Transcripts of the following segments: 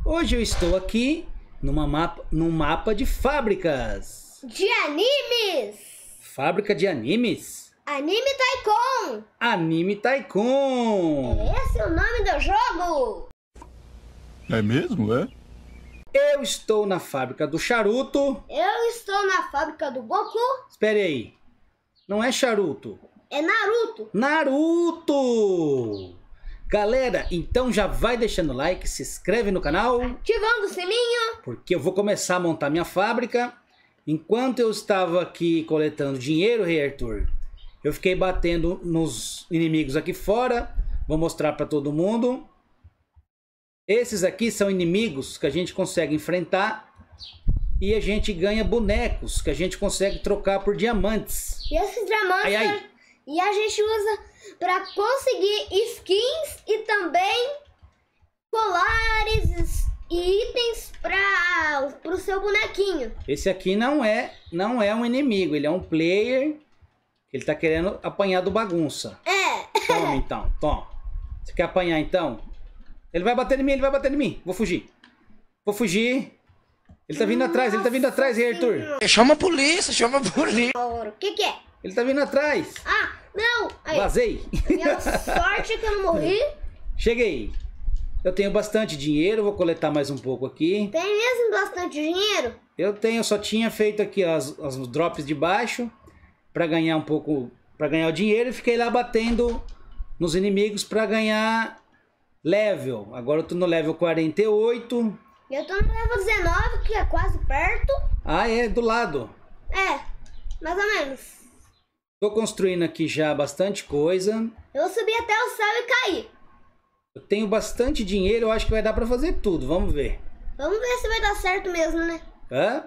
Hoje eu estou aqui num mapa de fábricas. De animes! Fábrica de animes? Anime Tycoon! Anime Tycoon! Esse é o nome do jogo! É mesmo, é? Eu estou na fábrica do Charuto. Eu estou na fábrica do Goku. Espere aí. Não é Charuto. É Naruto. Naruto! Galera, então já vai deixando o like, se inscreve no canal. Ativando o sininho. Porque eu vou começar a montar minha fábrica. Enquanto eu estava aqui coletando dinheiro, Rei Arthur, eu fiquei batendo nos inimigos aqui fora. Vou mostrar para todo mundo. Esses aqui são inimigos que a gente consegue enfrentar. E a gente ganha bonecos que a gente consegue trocar por diamantes. E esses diamantes... Ai, ai. E a gente usa para conseguir skins e também colares e itens para o seu bonequinho. Esse aqui não é um inimigo, ele é um player. Ele tá querendo apanhar do bagunça. É. Toma então, toma. Você quer apanhar então? Ele vai bater em mim, ele vai bater em mim. Vou fugir. Vou fugir. Ele tá vindo atrás, Rei Arthur. Chama a polícia, chama a polícia. O que é? Ele tá vindo atrás. Ah, não. Aí, Vazei. minha sorte é que eu não morri. Cheguei. Eu tenho bastante dinheiro, vou coletar mais um pouco aqui. Tem mesmo bastante dinheiro? Eu só tinha feito aqui as drops de baixo para ganhar um pouco, para ganhar o dinheiro, e fiquei lá batendo nos inimigos para ganhar level. Agora eu tô no level 48. Eu tô no level 19, que é quase perto. Ah, é do lado. É, mais ou menos. Tô construindo aqui já bastante coisa. Eu vou subir até o céu e cair. Eu tenho bastante dinheiro, eu acho que vai dar para fazer tudo. Vamos ver. Vamos ver se vai dar certo mesmo, né? Hã?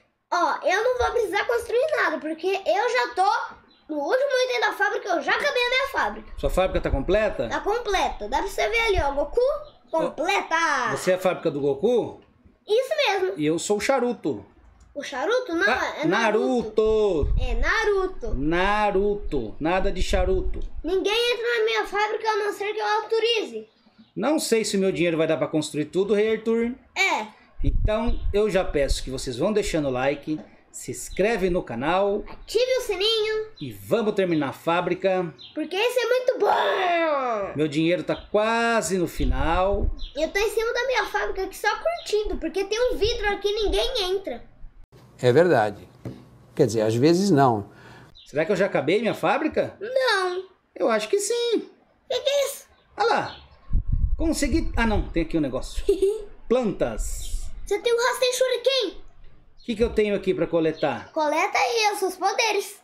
Ó, eu não vou precisar construir nada, porque eu já tô no último item da fábrica, eu já acabei a minha fábrica. Sua fábrica tá completa? Tá completa. Dá pra você ver ali, ó, Goku completa. Você é a fábrica do Goku? Isso mesmo. E eu sou o Charuto. O Charuto? Não, é Naruto. É Naruto. Naruto. Nada de charuto. Ninguém entra na minha fábrica a não ser que eu autorize. Não sei se o meu dinheiro vai dar para construir tudo, Rei Arthur. É. Então eu já peço que vocês vão deixando o like, se inscreve no canal. Ative o sininho. E vamos terminar a fábrica. Porque isso é muito bom. Meu dinheiro tá quase no final. Eu tô em cima da minha fábrica aqui só curtindo, porque tem um vidro aqui e ninguém entra. É verdade. Quer dizer, às vezes não. Será que eu já acabei minha fábrica? Não. Eu acho que sim. O que é isso? Olha lá. Consegui... Ah, não. Tem aqui um negócio. Plantas. Você tem um Rasen Shuriken. O que eu tenho aqui para coletar? Coleta aí os seus poderes.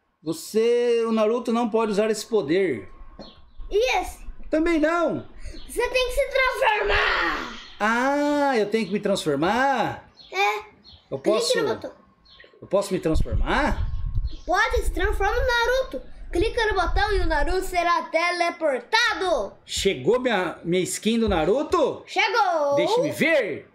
O Naruto não pode usar esse poder. E esse? Também não. Você tem que se transformar. Ah, eu tenho que me transformar? É. Eu posso... Clique no botão. Eu posso me transformar? Pode, se transforma no Naruto. Clica no botão e o Naruto será teleportado. Chegou minha skin do Naruto? Chegou. Deixa-me ver.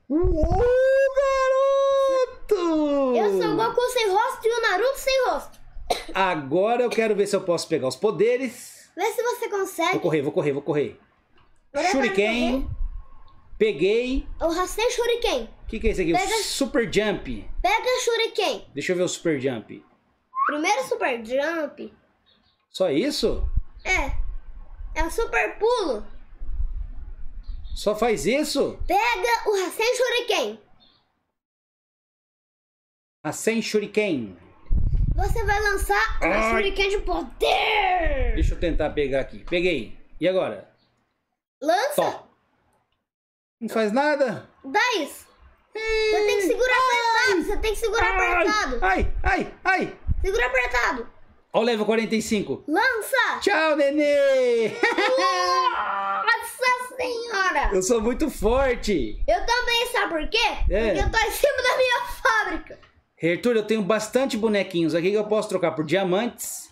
Garoto! Eu sou o Goku sem rosto e o Naruto sem rosto. Agora eu quero ver se eu posso pegar os poderes. Vê se você consegue. Vou correr. Agora Shuriken. Peguei. O Rasen Shuriken. O que é isso aqui? Pega... O Super Jump. Pega Shuriken. Deixa eu ver o Super Jump. Primeiro Super Jump. Só isso? É o Super Pulo. Só faz isso? Pega o Rasen Shuriken. Rasen Shuriken. Você vai lançar um Shuriken de poder. Deixa eu tentar pegar aqui. Peguei. E agora? Lança. Tó. Não faz nada? Dá isso. Você tem que segurar apertado. Você tem que segurar apertado. Ai. Segura apertado. Ó o level 45. Lança. Tchau, nenê. Nossa senhora. Eu sou muito forte. Eu também, sabe por quê? É. Porque eu tô em cima da minha fábrica. Arthur, eu tenho bastante bonequinhos aqui que eu posso trocar por diamantes.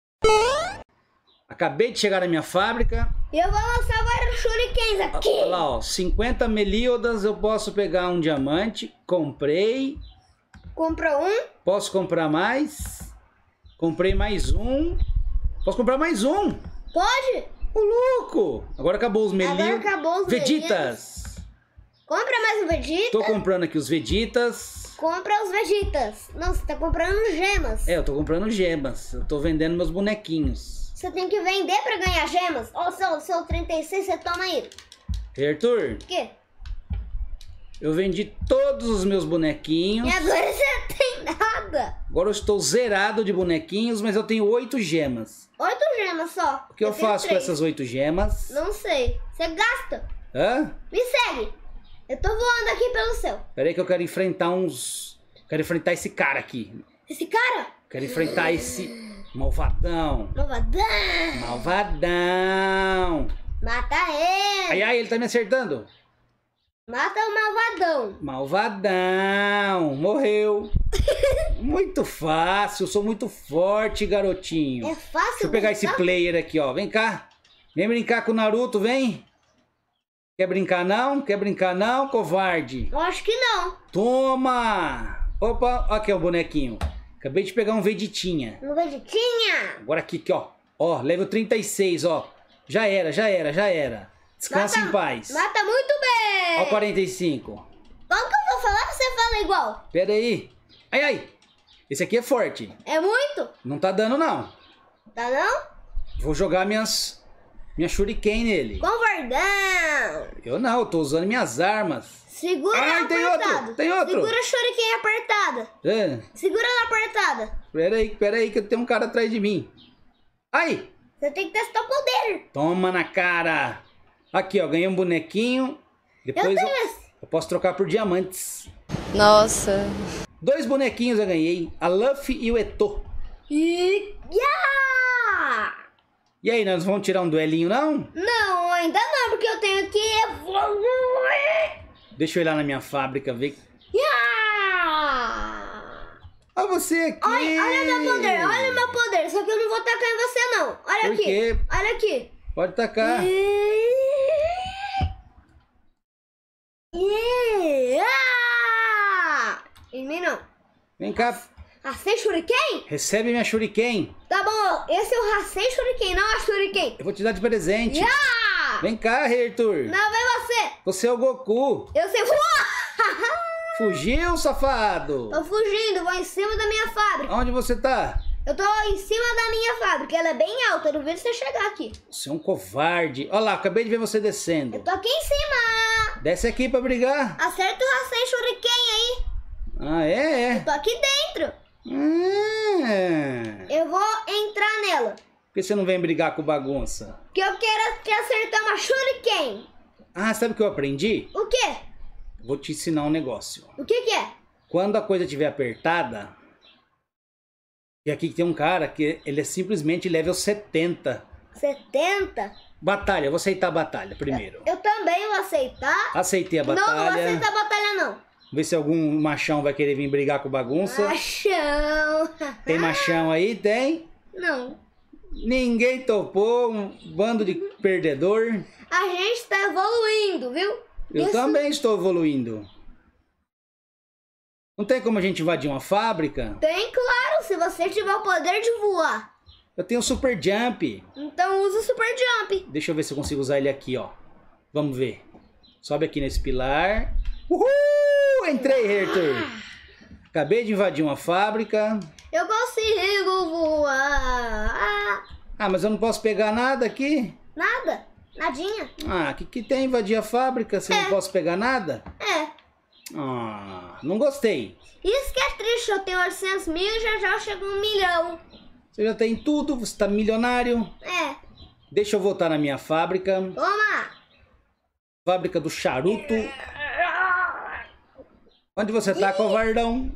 Acabei de chegar na minha fábrica. E eu vou lançar vários shurikens aqui. Olha lá, ó. 50 Meliodas eu posso pegar um diamante. Comprei. Comprou um. Posso comprar mais. Comprei mais um. Posso comprar mais um. Pode? Ô, louco. Agora acabou os Meliodas. Agora acabou os Vegeta's. Compra mais um Vegeta. Tô comprando aqui os Vegetas. Compra os Vegetas. Não, você tá comprando gemas. É, eu tô comprando gemas. Eu tô vendendo meus bonequinhos. Você tem que vender pra ganhar gemas. Ó, seu 36, você toma aí. Arthur, O quê? eu vendi todos os meus bonequinhos. E agora você não tem nada. Agora eu estou zerado de bonequinhos, mas eu tenho 8 gemas. 8 gemas só. O que eu tenho faço com 3. essas 8 gemas? Não sei. Você gasta. Hã? Me segue. Eu tô voando aqui pelo céu. Pera aí que eu quero enfrentar uns... Quero enfrentar esse cara aqui. Esse cara? Quero enfrentar esse malvadão. Malvadão. Malvadão. Mata ele. Ai, ai, ele tá me acertando. Mata o malvadão. Malvadão. Morreu. Muito fácil. Eu sou muito forte, garotinho. É fácil. Deixa eu pegar esse brincar? player aqui, ó. Vem cá. Vem brincar com o Naruto, vem. Quer brincar não? Quer brincar não, covarde? Eu acho que não. Toma! Opa, aqui é o bonequinho. Acabei de pegar um Vegetinha. Um Vegetinha. Agora aqui, ó. Ó, level 36, ó. Já era, já era, já era. Descansa em paz. Mata muito bem. Ó, 45. Qual que eu vou falar? Você fala igual. Pera aí. Ai, ai. Esse aqui é forte. É muito? Não tá dando, não. Tá não? Vou jogar minha shuriken nele. Convardão. Eu não, eu tô usando minhas armas. Segura Ai, tem apertado. outro, tem outro. Segura a shuriken apertada. É. Segura ela apertada. Pera aí que tem um cara atrás de mim. Ai! Você tem que testar o poder. Toma na cara. Aqui, ó, ganhei um bonequinho. Depois Eu tenho esse. eu posso trocar por diamantes. Nossa. 2 bonequinhos eu ganhei. A Luffy e o Eto. E... Yeah! E aí, nós vamos tirar um duelinho, não? Não, ainda não, porque eu tenho que evoluir. Deixa eu ir lá na minha fábrica ver. Yeah! Ó, você aqui. Olha meu poder, olha meu poder. Só que eu não vou tacar em você, não. Olha Por aqui. quê? Olha aqui. Pode tacar. Yeah! Em mim não. Vem cá, Racei Shuriken? recebe minha shuriken. Tá bom, esse é o Racei Shuriken, não a Shuriken. Eu vou te dar de presente. Yeah! Vem cá, Arthur. Não, vem você. Você é o Goku. Eu sei voar. Fugiu, safado. Tô fugindo, vou em cima da minha fábrica. Onde você tá? Eu tô em cima da minha fábrica, ela é bem alta, eu não vejo você chegar aqui. Você é um covarde. Olha lá, acabei de ver você Eu descendo. tô aqui em cima. Desce aqui pra brigar. Acerta o Racei Shuriken aí. Ah, é? Eu tô aqui dentro. Eu vou entrar nela. Por que você não vem brigar com bagunça? Que eu quero te acertar uma Shuriken. Ah, sabe o que eu aprendi? O quê? Vou te ensinar um negócio. O que que é? Quando a coisa estiver apertada... E aqui tem um cara que ele é simplesmente level 70. 70? Batalha, eu vou aceitar a batalha primeiro. Eu também vou aceitar. Aceitei a Não, não vou batalha. aceitar a batalha não. Vamos ver se algum machão vai querer vir brigar com bagunça. Machão. Tem machão aí? Tem? Não. Ninguém topou, um bando de perdedor. A gente tá evoluindo, viu? Eu Isso- também estou evoluindo. Não tem como a gente invadir uma fábrica? Tem, claro, se você tiver o poder de voar. Eu tenho super jump. Então usa o Super Jump. Deixa eu ver se eu consigo usar ele aqui, ó. Vamos ver. Sobe aqui nesse pilar. Uhul! Entrei, Arthur. Acabei de invadir uma fábrica. Eu consigo voar. Ah, mas eu não posso pegar nada aqui? Nada. Nadinha. Ah, que tem invadir a fábrica se eu não posso pegar nada? É. Ah, não gostei. Isso que é triste. Eu tenho 800 mil e já já chega 1 milhão. Você já tem tudo, você tá milionário. É. Deixa eu voltar na minha fábrica. Toma. Fábrica do charuto. Onde você tá, covardão?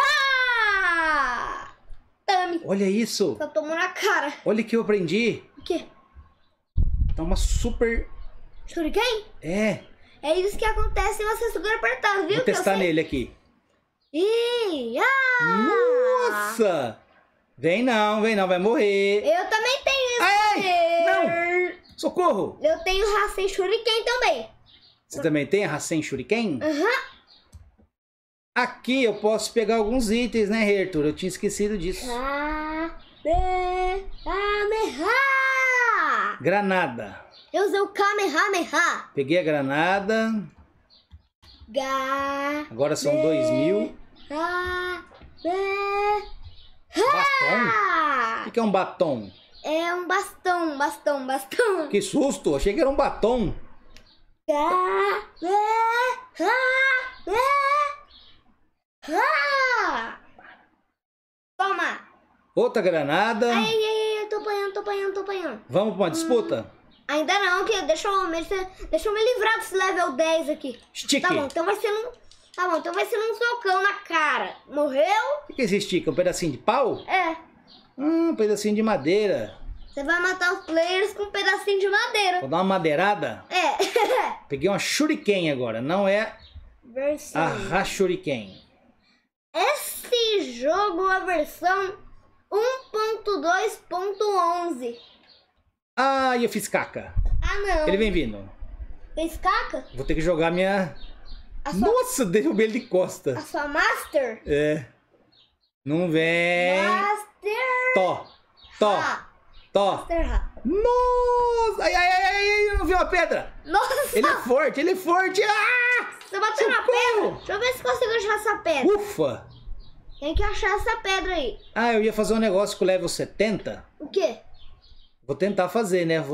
Ah! Tome. Olha isso. Só tomou na cara. Olha o que eu aprendi. O quê? Tá uma super... Shuriken? É, É isso que acontece se você segura apertado, viu? vou Que eu testar sei. nele aqui. Ih, ah! Nossa! Vem não, vai morrer. Eu também tenho esse Ai, poder. não! Socorro! Eu tenho Racei Shuriken também. Você também tem a Rasen Shuriken? Aham. Aqui eu posso pegar alguns itens, né, Arthur? Eu tinha esquecido disso. Kamehameha! Granada. Eu usei o Kamehameha. Peguei a granada. Agora são 2.000. Batom? O que é um batom? É um bastão. Que susto, achei que era um batom. Toma! Outra granada. Ai, tô apanhando. Vamos pra uma disputa? Ainda não, que deixa eu me livrar desse level 10 aqui. Stick. Tá bom, então vai ser um socão na cara. Morreu? O que é esse stick? Um pedacinho de pau? É. Um pedacinho de madeira. Você vai matar os players com um pedacinho de madeira. Vou dar uma madeirada? É. Peguei uma shuriken agora, não é Versão. a Hashuriken. Esse jogo é a versão 1.2.11. Ah, e eu fiz caca. Ah, não. Ele vem vindo. Fez caca? Vou ter que jogar minha... A sua, Nossa, derrubei ele de costa. a sua Master? É. Não vem. Master. Tó. Ha. Master Ha. Nossa. Ai, eu vi uma pedra. Nossa! Ele é forte. Ah! Você bateu na Socorro. pedra? Deixa eu ver se consigo achar essa pedra. Ufa. Tem que achar essa pedra aí. Ah, eu ia fazer um negócio com o level 70. O quê? Vou tentar fazer, né?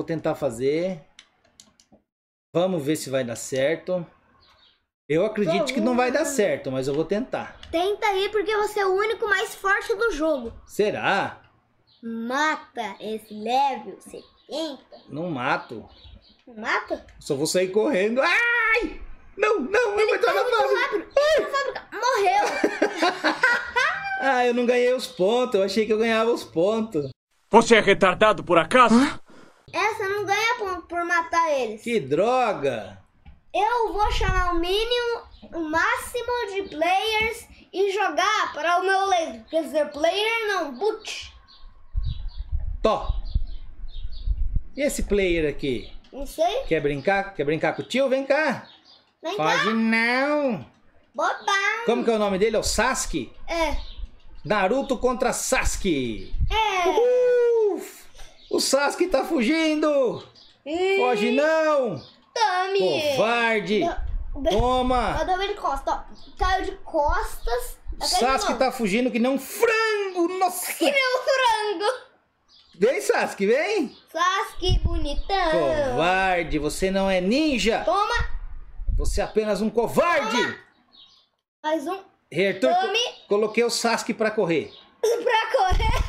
Vamos ver se vai dar certo. Eu acredito que não vai dar certo, mas eu vou tentar. Tenta aí porque você é o único mais forte do jogo. Será? Mata esse level 70. Não mato. Mata? Só vou sair correndo. Ai! Não, eu vou entrar na fábrica. Morreu. Ah, eu não ganhei os pontos. Eu achei que eu ganhava os pontos. Você é retardado por acaso? Essa não ganha ponto por matar eles. Que droga! Eu vou chamar o máximo de players e jogar para o meu laser. Quer dizer, player não, boot. Tó. E esse player aqui? Não sei. Quer brincar? Quer brincar com o tio? Vem cá. Vem Pode cá. não. Bobão. Como que é o nome dele? É o Sasuke? É. Naruto contra Sasuke. É. O Sasuke tá fugindo. Foge não. Tome. Covarde. Toma. Eu dei de costas, ó. Caiu de costas. O Sasuke tá fugindo que nem um frango. Nossa. Que nem um frango. Vem, Sasuke, vem. Sasuke bonitão. Covarde, você não é ninja. Toma. Você é apenas um covarde. Mais um. Rei Arthur, Tome. coloquei o Sasuke pra correr. Pra correr.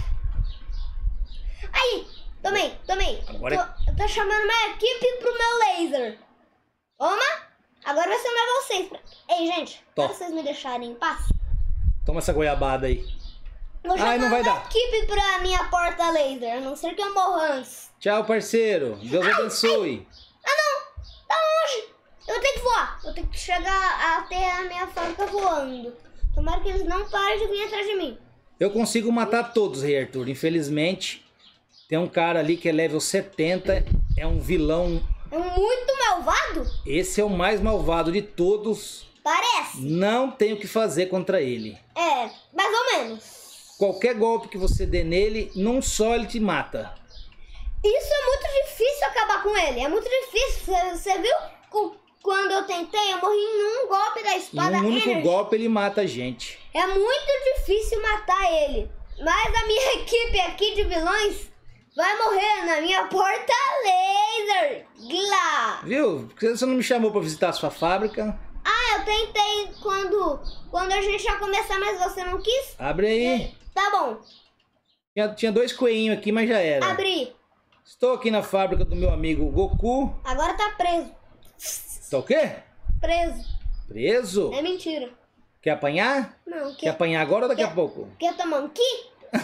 Aí. Tomei. Agora Eu tô chamando uma equipe pro meu laser. Toma. Agora vai ser um level 6. Ei, gente. Tó. Para vocês me deixarem em paz. Toma essa goiabada aí. Vou chamar Ai, não vai uma dar. equipe pra minha porta laser. A não ser que eu morra antes. Tchau, parceiro. Deus abençoe. Ah, não. Tá longe. Eu vou ter que voar. Vou ter que chegar até a minha fábrica voando. Tomara que eles não parem de vir atrás de mim. Eu consigo matar todos, Rei Arthur. Infelizmente, tem um cara ali que é level 70. É um vilão. É muito malvado? Esse é o mais malvado de todos. Parece. Não tem o que fazer contra ele. É, mais ou menos. Qualquer golpe que você dê nele, num só ele te mata. Isso é muito difícil acabar com ele. É muito difícil. Você viu? Quando eu tentei, eu morri em um golpe da Em espada um único Energy. golpe ele mata a gente. É muito difícil matar ele. Mas a minha equipe aqui de vilões vai morrer na minha porta laser. Glá. Viu? Por que você não me chamou pra visitar a sua fábrica? Ah, eu tentei quando a gente ia começar, mas você não quis? Abre aí. Tá bom. Tinha dois coelhinhos aqui, mas já era. Abri. Estou aqui na fábrica do meu amigo Goku. Agora tá preso. Tá o quê? Preso. Preso? É mentira. Quer apanhar? Não, Quer apanhar agora ou daqui a Quer- pouco? Quer tomar um ki?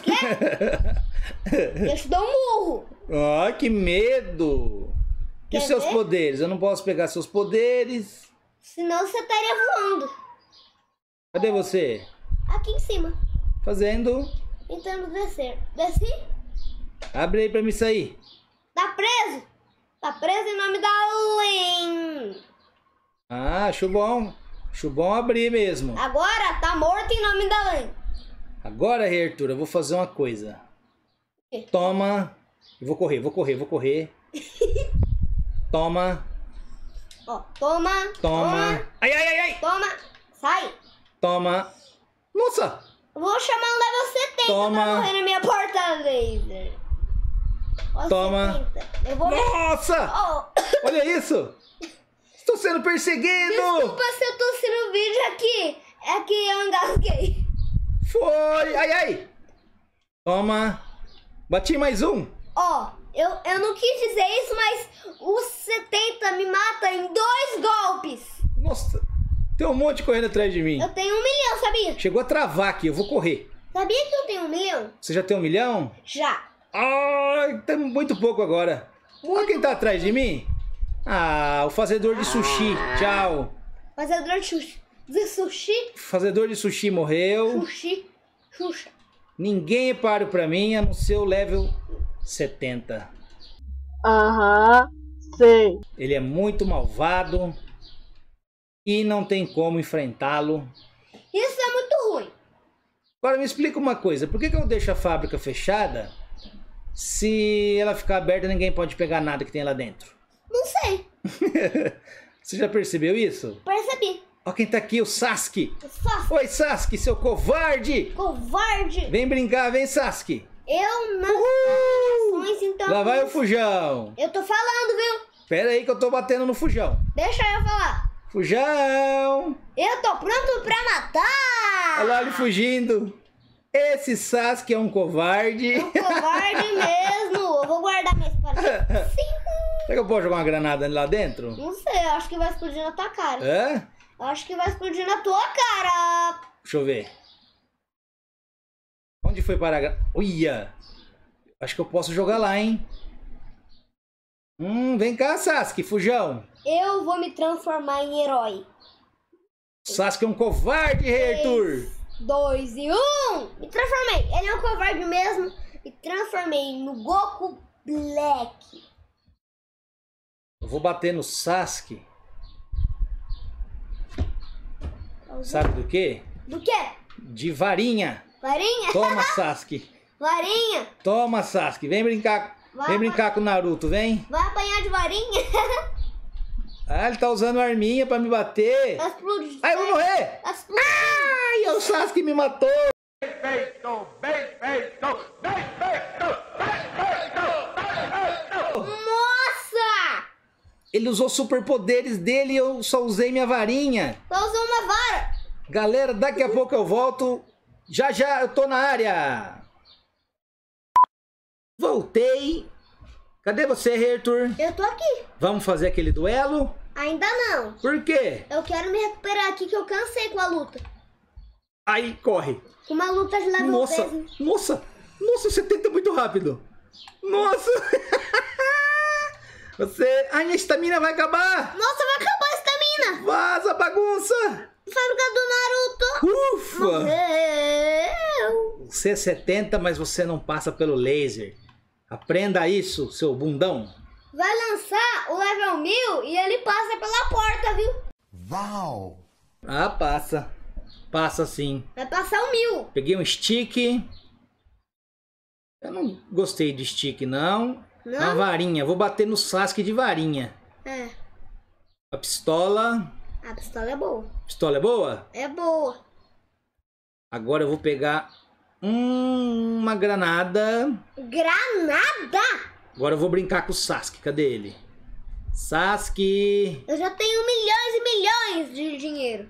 Quer? Eu te dou um murro. Ai, que medo! E Quer os seus ver? poderes? Eu não posso pegar seus poderes. Senão você estaria voando. Cadê você? Aqui em cima. Fazendo. Tentando descer. Desci? Abre aí pra me sair. Tá preso? Tá preso em nome da Lin. Ah, acho bom. Acho bom abrir mesmo. Agora tá morto em nome da Lin. Agora, Rei Arthur, eu vou fazer uma coisa. quê? Toma. Eu vou correr. Toma. Ó, toma. Ai. Toma. Sai. Toma. Nossa! Eu vou chamar um level 70 Toma. pra morrer na minha porta laser. Ó, Toma. 70. Eu vou... Nossa! Oh. Olha isso! Estou sendo perseguido! Desculpa se eu tossi no vídeo aqui. É que eu engasguei. Foi! Ai, ai! Toma! Bati mais um! Ó, eu não quis dizer isso, mas o 70 me mata em 2 golpes. Nossa! Tem um monte correndo atrás de mim. Eu tenho 1 milhão, sabia? Chegou a travar aqui, eu vou correr. Sabia que eu tenho 1 milhão? Você já tem 1 milhão? Já. Ai, tá muito pouco agora. Olha quem tá atrás de mim. Ah, o fazedor de sushi. Tchau. Fazedor de sushi. De sushi? Fazedor de sushi morreu. Sushi. Xuxa. Ninguém é páreo pra mim, a não ser o level 70. Aham, sei. Ele é muito malvado e não tem como enfrentá-lo. Isso é muito ruim. Agora me explica uma coisa, por que eu deixo a fábrica fechada se ela ficar aberta ninguém pode pegar nada que tem lá dentro? Não sei. Você já percebeu isso? Percebi. Ó quem tá aqui, o Sasuke. Sasuke. Oi Sasuke, seu covarde! Covarde. Vem brincar, vem Sasuke! Eu não ações, então. Lá vai o Fujão! Eu tô falando, viu? Pera aí que eu tô batendo no Fujão. Deixa eu falar. Fujão! Eu tô pronto pra matar. Olha lá ele fugindo. Esse Sasuke é um covarde. Um covarde mesmo. Eu vou guardar minha espada. Sim. Será que eu posso jogar uma granada lá dentro? Não sei, eu acho que vai explodir na tua cara. É? Eu acho que vai explodir na tua cara. Deixa eu ver. Onde foi parar a granada? Olha! Acho que eu posso jogar lá, hein? Vem cá, Sasuke, Fujão. Eu vou me transformar em herói. Sasuke é um covarde, Rei Arthur. 2 e 1. Me transformei. Ele é um covarde mesmo. Me transformei no Goku Black. Eu vou bater no Sasuke. Sabe do quê? Do quê? De varinha. Varinha? Toma, Sasuke. Varinha? Toma, Sasuke. Vem brincar. Vem brincar com o Naruto, vem. Vai apanhar de varinha? Ah, ele tá usando arminha pra me bater. Vai explodir. Ai, eu vou morrer. Vai explodir. Ai, o Sasuke me matou. Nossa! Ele usou superpoderes dele e eu só usei minha varinha. Só usou uma vara. Galera, daqui a pouco eu volto. Já já eu tô na área. Voltei. Cadê você, Rei Arthur? Eu tô aqui. Vamos fazer aquele duelo? Ainda não. Por quê? Eu quero me recuperar aqui que eu cansei com a luta. Aí, corre. Com uma luta de level Nossa, 10. nossa, nossa, você tenta muito rápido. Nossa. Você... Ai, minha estamina vai acabar. Nossa, vai acabar a estamina. Vaza, bagunça. Fábrica do Naruto. Ufa. Morreu. Você é 70, mas você não passa pelo laser. Aprenda isso, seu bundão. Vai lançar o level 1000 e ele passa pela porta, viu? Uau! Ah, passa. Passa sim. Vai passar o 1000. Peguei um stick. Eu não gostei de stick, não. Não? Uma varinha. Vou bater no Sasuke de varinha. É. A pistola. A pistola é boa. Pistola é boa? É boa. Agora eu vou pegar uma granada. Granada? Agora eu vou brincar com o Sasuke. Cadê ele? Sasuke. Eu já tenho milhões e milhões de dinheiro.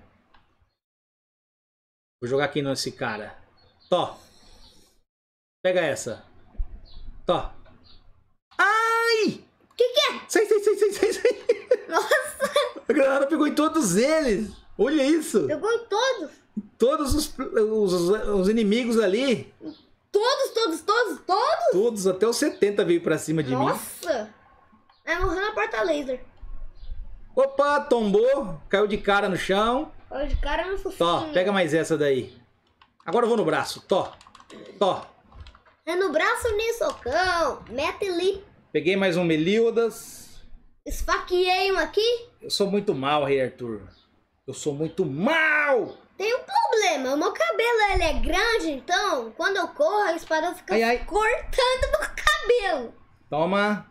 Vou jogar aqui nesse cara. Tó. Pega essa. Tó. Ai! O que é? Sai, sai, sai, sai, sai, sai. Nossa! A granada pegou em todos eles. Olha isso. Pegou em todos. Todos os inimigos ali. Todos? Todos, até os 70 veio pra cima de mim. Nossa! Vai morrer na porta laser. Opa, tombou. Caiu de cara no chão. Olha de cara no fofinho. Tó, pega mais essa daí. Agora eu vou no braço. Tó. Tó. É no braço nem socão. Mete ali. Peguei mais um Meliodas. Esfaqueei um aqui. Eu sou muito mal, Rei Arthur. Eu sou muito mal. Tem um problema. O meu cabelo ele é grande, então quando eu corro a espada fica Ai, ai. cortando meu cabelo. Toma.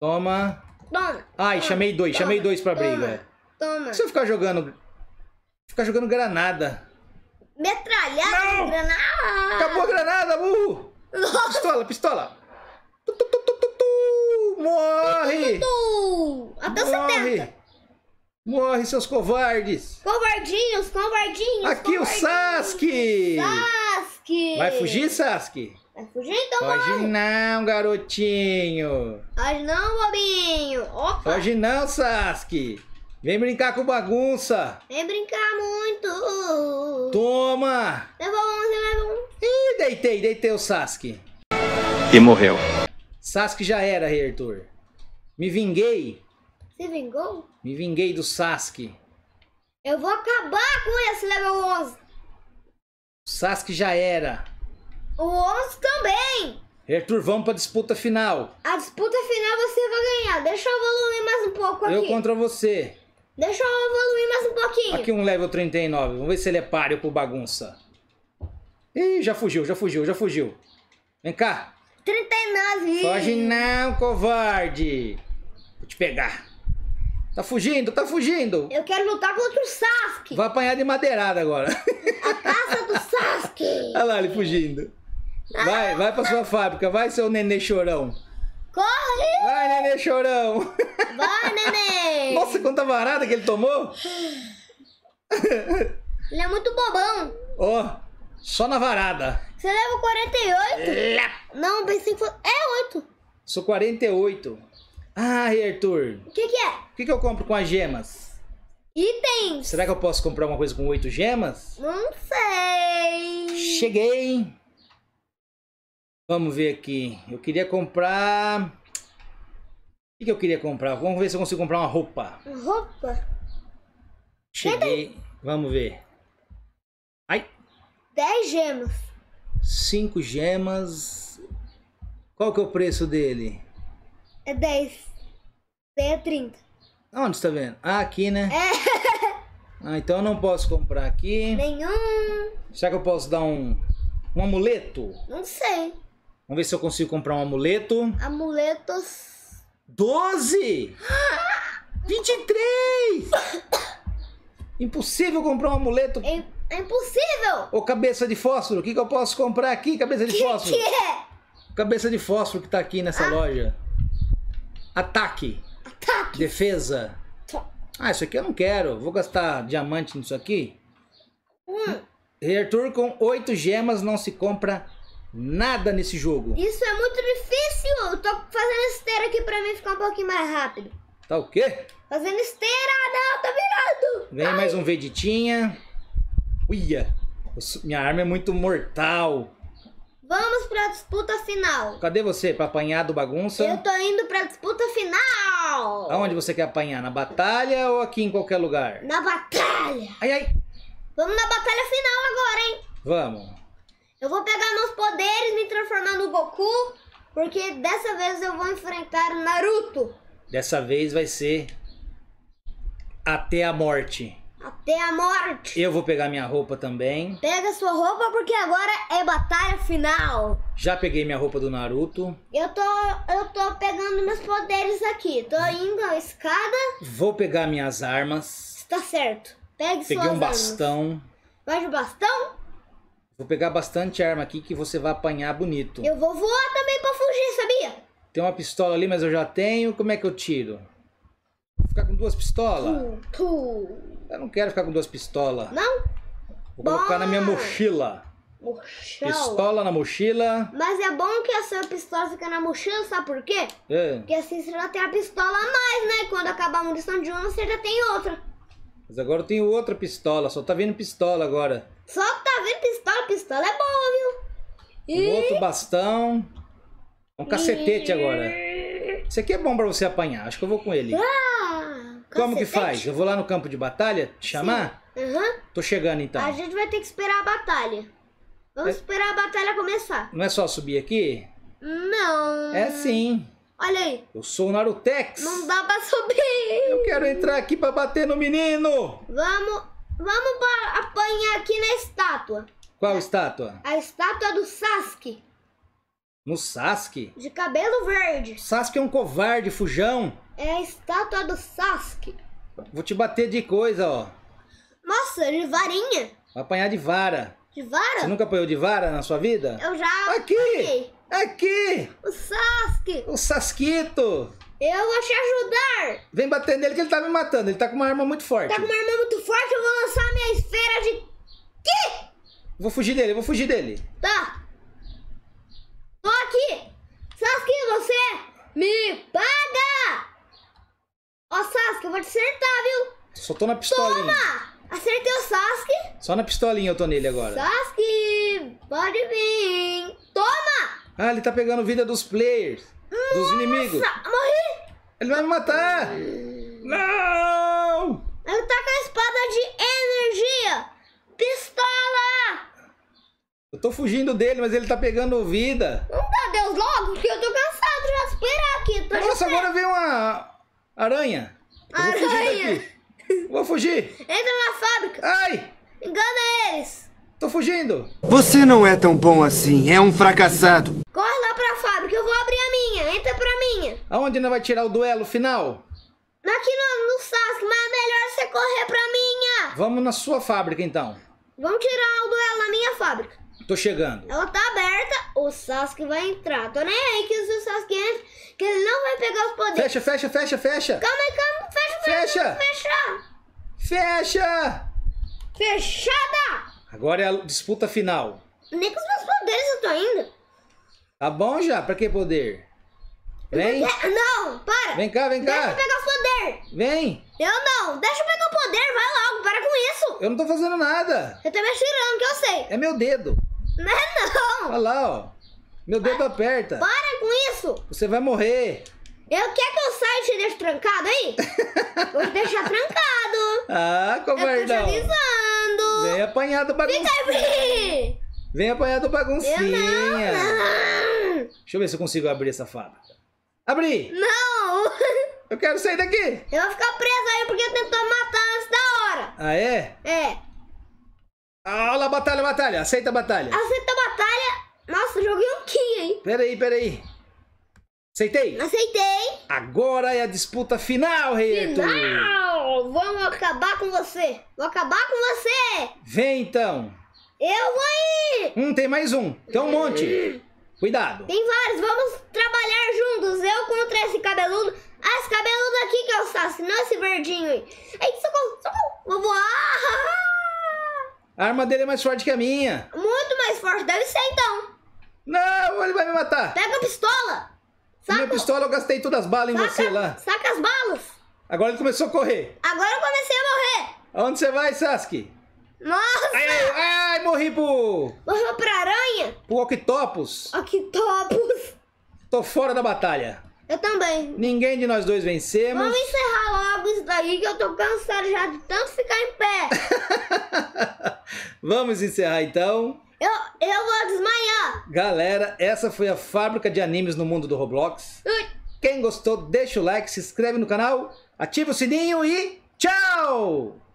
Toma. Toma. Ai, toma, chamei dois pra briga. Toma. Se eu ficar jogando Ficar jogando granada. Metralhada de granada. Acabou a granada, burro. Pistola, pistola. Tu, tu, tu, tu, tu, tu. Morre. Até 70. Morre, seus covardes. Covardios, covardios. Aqui o Sasuke. Sasuke. Vai fugir, Sasuke? Vai fugir então, Foge vai. não, garotinho. Foge não, bobinho. Opa. Foge não, Sasuke. Vem brincar com bagunça. Vem brincar muito. Toma. Leva um. Ih, deitei o Sasuke. E morreu. Sasuke já era, Rei Arthur. Me vinguei. Se vingou? Me vinguei do Sasuke. Eu vou acabar com esse level 11. Sasuke já era. O 11 também. Rei Arthur, vamos pra disputa final. A disputa final você vai ganhar. Deixa eu evoluir mais um pouco aqui. Eu contra você. Deixa eu evoluir mais um pouquinho. Aqui um level 39. Vamos ver se ele é páreo pro bagunça. Ih, já fugiu. Vem cá. 39. Foge não, covarde. Vou te pegar. Tá fugindo. Eu quero lutar contra o Sasuke. Vai apanhar de madeirada agora. A caça do Sasuke. Olha lá ele fugindo. Vai pra sua fábrica. Vai, seu nenê chorão. Corre. Vai, nenê chorão. Vai, neném. Nossa, quanta varada que ele tomou. Ele é muito bobão. Ó, só na varada. Você leva 48? Não, pensei que fosse... É 8. Sou 48. Ah, Rei Arthur. O que é? O que eu compro com as gemas? Itens. Será que eu posso comprar uma coisa com 8 gemas? Não sei. Cheguei. Vamos ver aqui. Eu queria comprar... O que eu queria comprar? Vamos ver se eu consigo comprar uma roupa. Roupa. Cheguei. Vamos ver. Ai. 10 gemas. 5 gemas. Qual que é o preço dele? É 10. 10 é 30. Onde você tá vendo? Ah, aqui, né? É. Ah, então eu não posso comprar aqui. Nenhum. Será que eu posso dar um amuleto? Não sei. Vamos ver se eu consigo comprar um amuleto. Amuletos. 12! 23! Impossível comprar um amuleto. É impossível. Ô, cabeça de fósforo, o que eu posso comprar aqui, cabeça de fósforo? Que é? Cabeça de fósforo que tá aqui nessa loja. Ataque. Ataque. Defesa. Ah, isso aqui eu não quero. Vou gastar diamante nisso aqui. Rei Arthur, com 8 gemas não se compra nada nesse jogo. Isso é muito difícil. Eu tô fazendo esteira aqui pra mim ficar um pouquinho mais rápido. Tá o quê? Fazendo esteira. Não, tá virado. Vem Ai. mais um Veditinha. Uia. Minha arma é muito mortal. Vamos pra disputa final. Cadê você pra apanhar do bagunça? Eu tô indo pra disputa final. Aonde você quer apanhar? Na batalha ou aqui em qualquer lugar? Na batalha. Ai, ai. Vamos na batalha final agora, hein? Vamos. Eu vou pegar meus poderes, me transformar no Goku, porque dessa vez eu vou enfrentar o Naruto. Dessa vez vai ser até a morte. Até a morte. Eu vou pegar minha roupa também. Pega sua roupa porque agora é batalha final. Já peguei minha roupa do Naruto. Eu tô pegando meus poderes aqui. Tô indo à escada. Vou pegar minhas armas. Está certo. Pegue Peguei suas um armas. bastão. Vai de bastão? Vou pegar bastante arma aqui que você vai apanhar bonito. Eu vou voar também pra fugir, sabia? Tem uma pistola ali, mas eu já tenho. Como é que eu tiro? Vou ficar com 2 pistolas? Eu não quero ficar com 2 pistolas. Não? Vou colocar na minha mochila. Mochila. Pistola na mochila. Mas é bom que a sua pistola fica na mochila, sabe por quê? É. Porque assim você já tem a pistola a mais, né? E quando acabar a munição de uma, você já tem outra. Mas agora eu tenho outra pistola. Só tá vindo pistola agora. Só que tá vendo pistola? Pistola é boa, viu? Um outro bastão. Um cacetete agora. Esse aqui é bom pra você apanhar. Acho que eu vou com ele. Como que faz? Eu vou lá no campo de batalha te chamar? Aham. Tô chegando então. A gente vai ter que esperar a batalha. Vamos esperar a batalha começar. Não é só subir aqui? Não. É sim. Olha aí. Eu sou o Narutex. Não dá pra subir. Eu quero entrar aqui pra bater no menino. Vamos apanhar aqui na estátua. Qual estátua? A estátua do Sasuke. No Sasuke? De cabelo verde. Sasuke é um covarde, fujão. É a estátua do Sasuke. Vou te bater de coisa, ó. Mas Nossa, de varinha. Vai apanhar de vara. De vara? Você nunca apanhou de vara na sua vida? Eu já Aqui! apanhei. Aqui! O Sasuke, O Sasquito! eu vou te ajudar. Vem bater nele que ele tá me matando. Ele tá com uma arma muito forte. Tá com uma arma muito forte, eu vou lançar minha esfera de... Que? Vou fugir dele, vou fugir dele. Tá. Tô aqui. Sasuke, você me paga. Ó, Sasuke, eu vou te acertar, viu? Só tô na pistolinha. Toma! Acertei o Sasuke. Só na pistolinha eu tô nele agora. Sasuke, pode vir. Toma! Ah, ele tá pegando vida dos players. Dos inimigos. Nossa, morri. Ele vai me matar. Não! Ele tá com a espada de energia. Pistola. Eu tô fugindo dele, mas ele tá pegando vida. Não dá Deus logo, porque eu tô cansado já de esperar aqui. Tô de Nossa, espera. agora veio uma aranha. Eu vou fugir Aranha. daqui. Vou fugir. Entra na fábrica. Ai, Engana eles. tô fugindo. Você não é tão bom assim, é um fracassado. Corre lá pra fábrica, eu vou abrir a minha. Entra pra minha. Aonde nós vai tirar o duelo final? Aqui no Sasuke, mas é melhor você correr pra minha. Vamos na sua fábrica, então. Vamos tirar o duelo na minha fábrica. Tô chegando. Ela tá aberta, o Sasuke vai entrar. Tô nem aí que se o Sasuke entra, que ele não vai pegar os poderes. Fecha, fecha, fecha, fecha. Calma aí, calma. Fecha, Fecha. fecha. Fecha. Fechada. Agora é a disputa final. Nem com os meus poderes eu tô indo. Tá bom já? Pra que poder? Vem. Não, para. Vem cá, vem Deixa eu cá. pegar os poderes. Vem. Eu não. Deixa eu pegar o poder, vai logo. Para com isso. Eu não tô fazendo nada. Você tá me atirando, que eu sei. É meu dedo. Não é não. Olha lá, ó. Meu dedo aperta. Para com isso. Você vai morrer. Quer que eu saia e te deixe trancado aí? Vou te deixar trancado. Ah, Eu tô te covardão. avisando. Vem apanhar do Fica baguncinha. aí. Vem apanhar do Eu baguncinha. não. Deixa eu ver se eu consigo abrir essa fábrica. Abri. Não. Eu quero sair daqui. Eu vou ficar presa aí porque tentou me matar antes da hora. Ah, é? É. Ah, olha lá, batalha, batalha. Aceita a batalha. Aceita a batalha. Nossa, joguei um ki aí. Peraí, peraí. Aceitei. Aceitei. Agora é a disputa final, Rei Arthur. Não. Vamos acabar com você. Vou acabar com você. Vem então. Eu vou ir. Tem mais um. Tem um monte. Cuidado. Tem vários. Vamos trabalhar juntos. Eu contra esse cabeludo. Ah, esse cabeludo aqui que é o Sasuke, não esse verdinho aí. Ei, socorro, socorro. Vou voar. A arma dele é mais forte que a minha. Muito mais forte. Deve ser então. Não, ele vai me matar. Pega a pistola. Com minha pistola eu gastei todas as balas em você lá. Saca as balas. Agora ele começou a correr. Agora eu comecei a morrer. Aonde você vai, Sasuke? Nossa. Ai, ai, ai, morri pro Morreu pra aranha. Octopus. Octopus. Tô fora da batalha. Eu também. Ninguém de nós dois vencemos. Vamos encerrar logo isso daí que eu tô cansado já de tanto ficar em pé. Vamos encerrar então. Eu vou desmaiar. Galera, essa foi a fábrica de animes no mundo do Roblox. Ui. Quem gostou, deixa o like, se inscreve no canal, ativa o sininho e tchau!